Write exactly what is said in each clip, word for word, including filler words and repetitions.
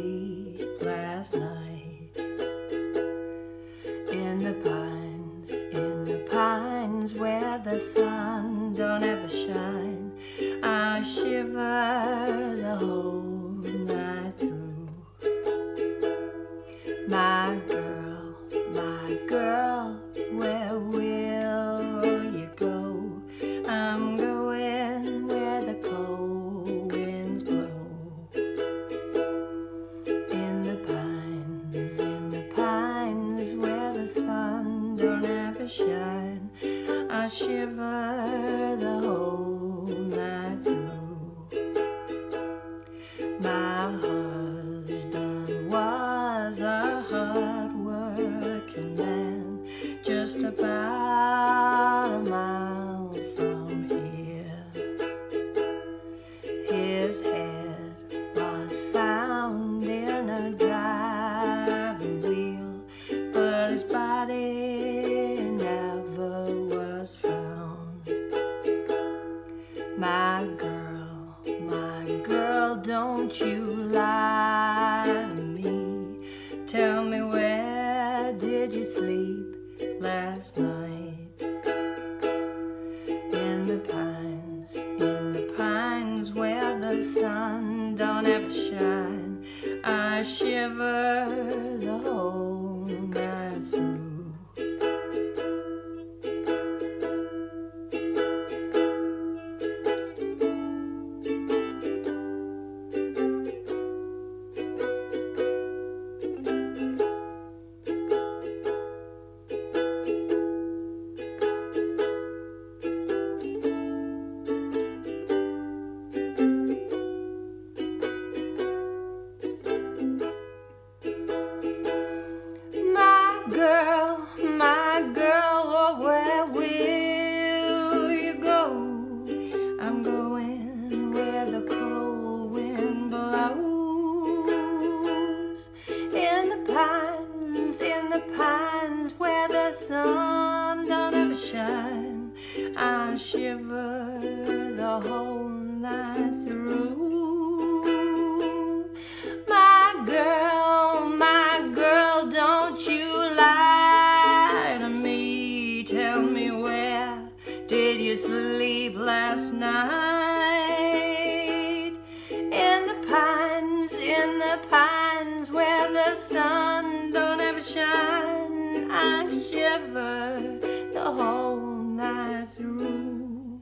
sleep last night. In the pines, in the pines where the sun don't ever shine, I shiver the whole night through. My girl, my girl, where will you go? I'm going where the cold winds blow. In the pines, in the pines where the sun don't ever shine, I shiver the whole night through. My husband was a hard-working man, just about a mile from here. His head was found in a driving wheel, but his body never was found. My girl, my girl, don't you lie to me. Tell me, where did you sleep last night? In the pines, in the pines where the sun don't ever shine, I shiver the whole night through. Girl, my girl, oh, where will you go? I'm going where the cold wind blows. In the pines, in the pines where the sun don't ever shine, I shiver the whole night through. My girl, my girl, don't you lie to me. Tell me, where did you sleep last night? In the pines, in the pines where the sun don't ever shine, I shiver the whole night through.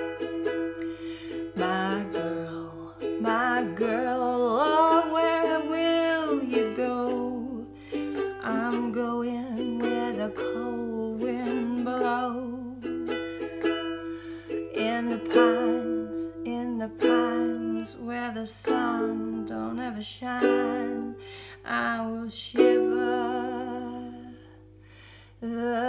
My girl, my girl, oh, where will you go? I'm going where the cold wind blows. In the pines, in the pines where the sun don't ever shine, I will shiver the